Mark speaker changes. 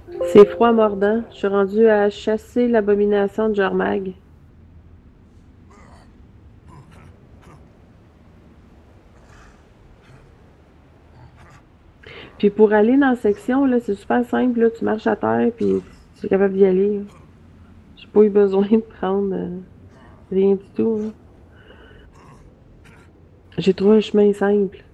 Speaker 1: C'est froid mordant. Je suis rendue à chasser l'abomination de Jormag. Puis pour aller dans la section, là, c'est super simple. Là, tu marches à terre, puis tu es capable d'y aller. J'ai pas eu besoin de prendre rien du tout. Hein. J'ai trouvé un chemin simple.